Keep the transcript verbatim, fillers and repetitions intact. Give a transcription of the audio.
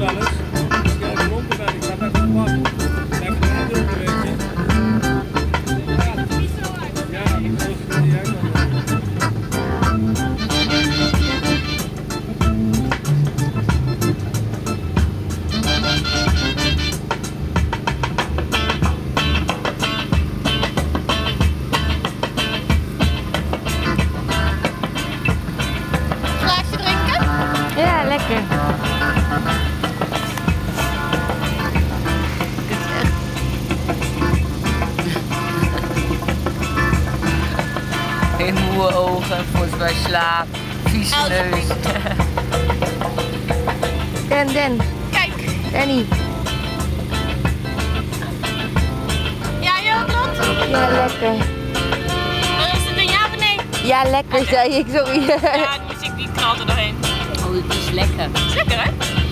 wel eens. Als ik even dronken ben, ik ga even op bad. Dan heb ik er een dronken, weet je. Ja, dat is niet zo uit. Ja, dat is er niet uit. Glaasje drinken? Ja, lekker. Geen moe ogen, volgens mij slaap, vieze neus. Den, Den. Kijk. Danny. Ja, joh, klopt. Ja, lekker. Is het een ja of nee? Ja, lekker zei ik, sorry. Ja, de muziek die knalt er doorheen. Oh, het is lekker. Is lekker, hè?